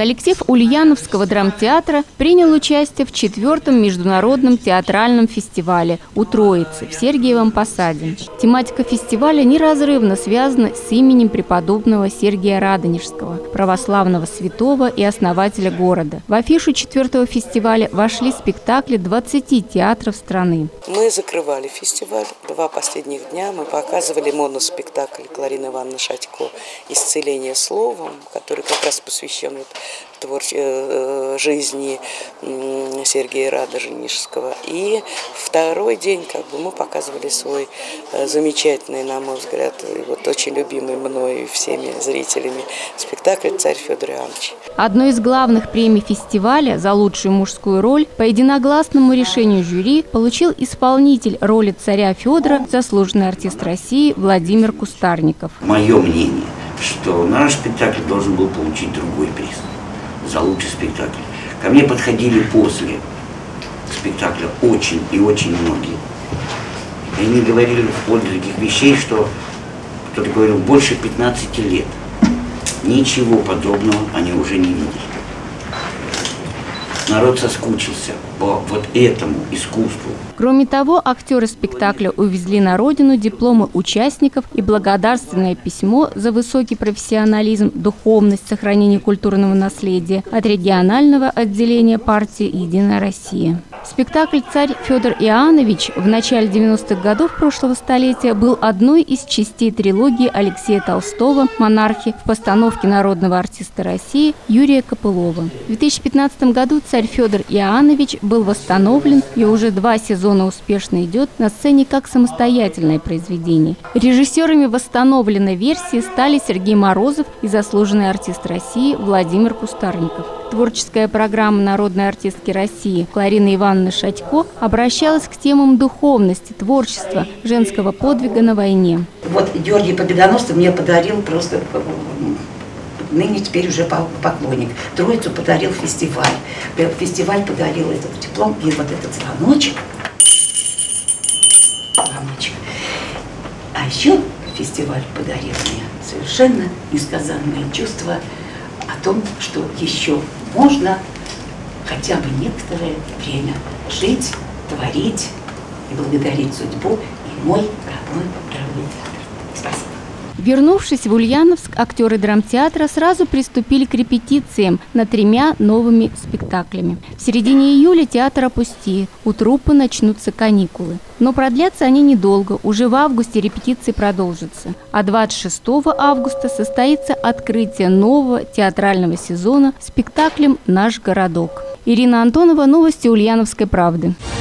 Коллектив Ульяновского драмтеатра принял участие в 4-м международном театральном фестивале «У Троицы» в Сергиевом Посаде. Тематика фестиваля неразрывно связана с именем преподобного Сергия Радонежского, православного святого и основателя города. В афишу 4-го фестиваля вошли спектакли 20 театров страны. Мы закрывали фестиваль. 2 последних дня мы показывали моноспектакль Кларины Ивановны Шатько «Исцеление словом», который как раз посвящен жизни Сергия Радонежского. И второй день мы показывали свой замечательный, на мой взгляд, и очень любимый мной и всеми зрителями спектакль «Царь Федор Иоаннович». Одной из главных премий фестиваля за лучшую мужскую роль по единогласному решению жюри получил исполнитель роли царя Федора, заслуженный артист России Владимир Кустарников. Мое мнение, что наш спектакль должен был получить другой приз за лучший спектакль. Ко мне подходили после спектакля очень и очень многие. И они говорили вплоть до таких вещей, что кто-то говорил, больше 15 лет. Ничего подобного они уже не видели. Народ соскучился по этому искусству. Кроме того, актеры спектакля увезли на родину дипломы участников и благодарственное письмо за высокий профессионализм, духовность, сохранение культурного наследия от регионального отделения партии «Единая Россия». Спектакль «Царь Федор Иоаннович» в начале 90-х годов прошлого столетия был одной из частей трилогии Алексея Толстого «Монархи» в постановке народного артиста России Юрия Копылова. В 2015 году «Царь Федор Иоаннович» был восстановлен и уже 2 сезона успешно идет на сцене как самостоятельное произведение. Режиссерами восстановленной версии стали Сергей Морозов и заслуженный артист России Владимир Кустарников. Творческая программа народной артистки России Кларины Ивановны Шатько обращалась к темам духовности, творчества, женского подвига на войне. Георгий Победоносцев мне подарил просто, ныне теперь уже поклонник, Троицу подарил фестиваль. Фестиваль подарил этот диплом и этот звоночек. А еще фестиваль подарил мне совершенно несказанное чувство о том, что еще можно хотя бы некоторое время жить, творить и благодарить судьбу и мой родной театр. Спасибо. Вернувшись в Ульяновск, актеры драмтеатра сразу приступили к репетициям над 3 новыми спектаклями. В середине июля театр опустеет, у труппы начнутся каникулы. Но продлятся они недолго, уже в августе репетиции продолжатся. А 26 августа состоится открытие нового театрального сезона спектаклем «Наш городок». Ирина Антонова, новости Ульяновской правды.